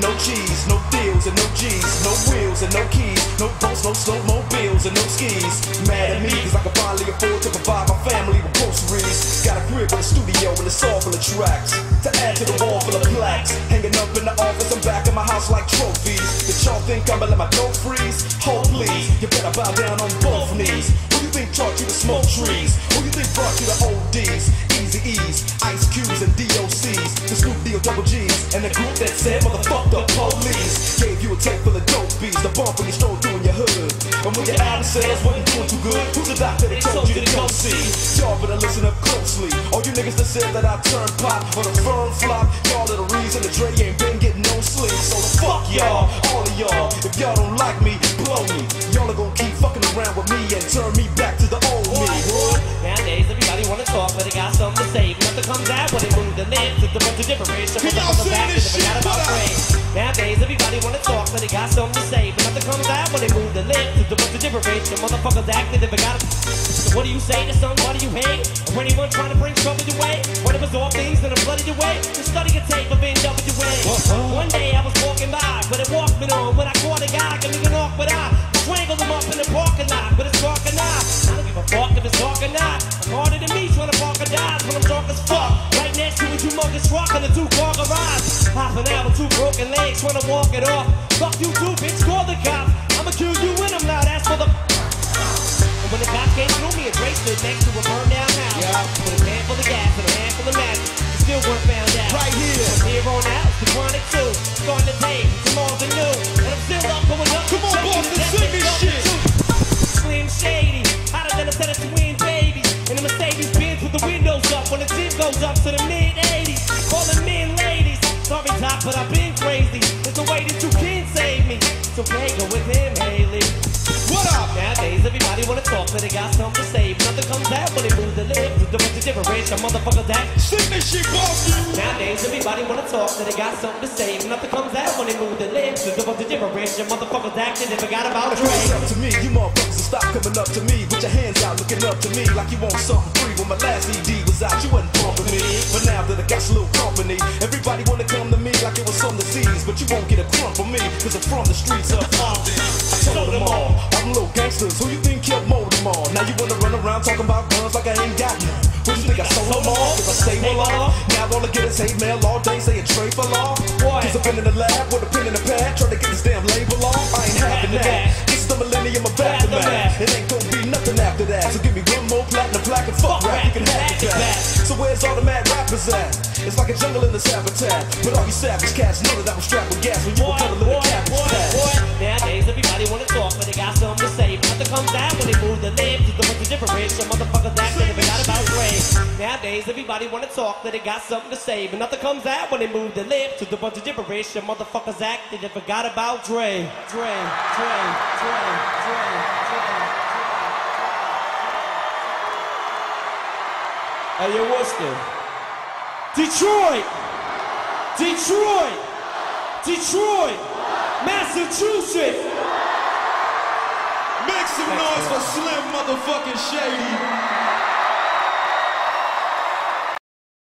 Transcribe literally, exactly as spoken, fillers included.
no cheese, no deals and no G's, no wheels and no keys, no boats, no snowmobiles and no skis. Mad at me cause I can finally afford to provide my family with groceries. Got a crib with a studio and it's all full of tracks to add to the wall full of plaques. Hanging up in the office, I'm back in my house like trophies. Did y'all think I'ma let my dough freeze? Hold please, you better bow down on both knees. Who you think taught you to smoke trees? Who you think brought you the O Ds? Easy E's, Ice Cubes and D O C's, the Snoop D O double G's, and the group that said motherfuck the police. Gave you a tape full of dope beats, the bump when you stroll through in your hood. And when your album sales wasn't doing too good, who's the doctor that told you to go see? Y'all better listen up closely. All you niggas that said that I turned pop on a firm flop, y'all are the reason that Dre ain't been getting no sleep. So the fuck y'all, all of y'all. If y'all don't like me, blow me. Y'all are gonna keep fucking around with me and turn me back to the old me. Nowadays everybody wanna talk, but they got something to say. Nothing comes out when they move the lips. It's a bunch of different race. Can y'all sing this shit? Nowadays everybody wanna talk, but they got something to say. But nothing comes out when they move the lips. It's a bunch of different race. The motherfuckers acting, they forgot it. So what do you say to some? What do you hate? Or anyone trying to bring trouble your way? One of us all things that are flooded your way. Just study a tape of N W A. One day I was walking by with a Walkman on when I caught a guy giving an awkward eye. Strangled him up in the parking lot, but it's dark or not. I don't give a fuck if it's dark or not. I'm harder than me trying to park or dies when I'm drunk as fuck. Right next to a humongous truck in a two-car garage. Half an hour, two broken legs trying to walk it off. Fuck you too, bitch, call the cops. I'ma kill you and I'm not asked for the. And when the cops came through me, a Dre stood next to a burned down house. Yeah. With a handful of gas and a handful of magic. Still weren't found out. Right here. From here on out, the chronic two. Starting the day, tomorrow's the new. And I'm still up, going up. Come on, Boston, sing this shit. Slim Shady, hotter than a set of twin babies. And the Mercedes Benz with the windows up when the gym goes up to the mid eighties. All the men, ladies. Sorry, Doc, but I've been crazy. There's a way that you can save me. So okay, go with him, Haley. What up? Nowadays, everybody wanna talk, but they got something to say. But nothing comes out when they move the lips. It's a bunch of different race, motherfuckers act. Sing this shit, Boston. Nowadays, everybody wanna talk, but they got something to say. But nothing comes out when they move the lips. It's a bunch of different race, motherfuckers acting. They forgot about Dre. It's up to me, you motherfuckers will stop coming up to me. Put your hands out, looking up to me like you want something free. When my last E D was out, you wasn't pumping me. But now that I got a little company, everybody wanna come to me like it was some disease. But you won't get a crumb from me, cause I'm from the streets of Compton. I told them all, all them little gangsters, who you think killed more of them all? Now you wanna run around talking about guns like I ain't got none. What you think I sold them all? Cause I stay well off. Now all I get is hate mail all day saying Dre for law. Cause I've been in the lab with a pen in the pad trying to get this damn label off. I ain't having that. This is the millennium of aftermath. It ain't gonna be nothing after that. So give me one more platinum plaque and fuck rap, you can have it back. So where's all the mad rappers at? It's like a jungle in this habitat. But all you savage cats know that I was strapped with gas when you were cut a little cabbage patch. Nowadays everybody wanna talk, but they got something to say. But nothing comes out when they move the lips. It's a bunch of different race, so motherfuckers acting. They forgot about Dre. Nowadays everybody wanna talk, but they got something to say. But nothing comes out when they move the lips. It's a bunch of different race, so motherfuckers acting. They forgot about Dre. Dre, Dre, Dre, Dre, Dre. Hey, yo, what's this? Detroit! Detroit! Detroit! Massachusetts! Make some noise for Slim motherfucking Shady.